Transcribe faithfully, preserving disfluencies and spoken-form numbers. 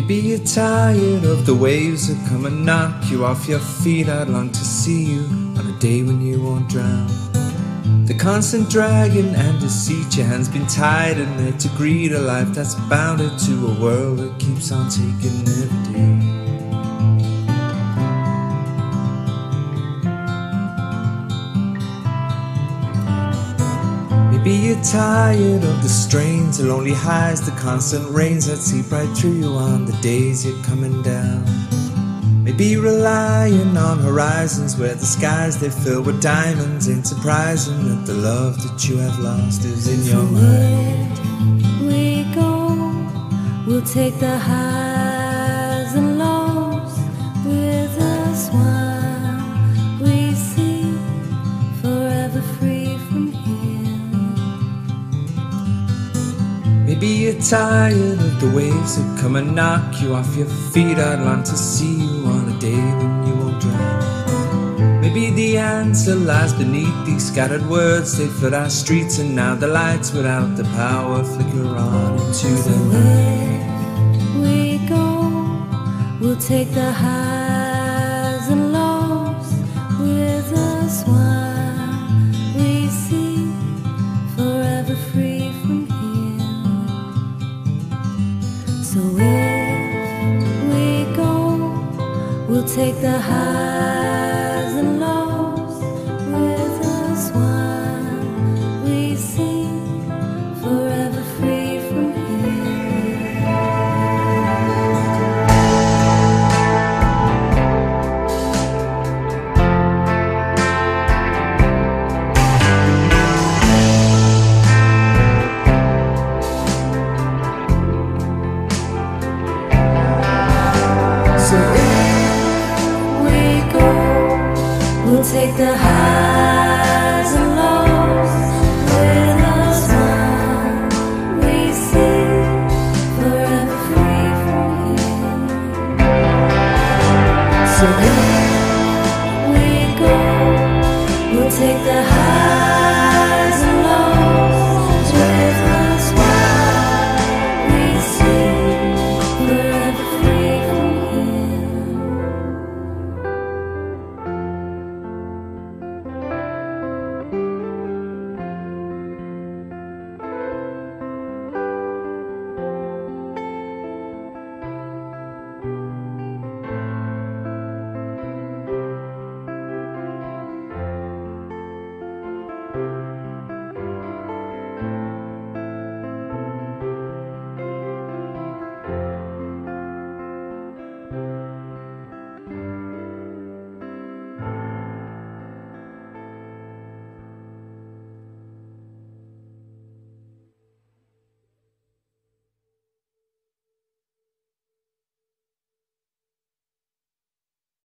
Maybe you're tired of the waves that come and knock you off your feet. I'd long to see you on a day when you won't drown. The constant dragging and deceit, your hands been tied and there to greet a life that's bounded to a world that keeps on taking every day. Maybe you're tired of the strains, the lonely highs, the constant rains that seep right through you on the days you're coming down. Maybe relying on horizons where the skies they fill with diamonds. Ain't surprising that the love that you have lost is in your mind. Where we go, we'll take the highs and lows with us while we see, forever free from here. Maybe you're tired of the waves that come and knock you off your feet. I'd long to see you on a day when you won't drown. Maybe the answer lies beneath these scattered words. They flood our streets and now the lights without the power flicker on into the night. Where we go, we'll take the highs and lows with us while we see, forever free from here. So if we go, we'll take the high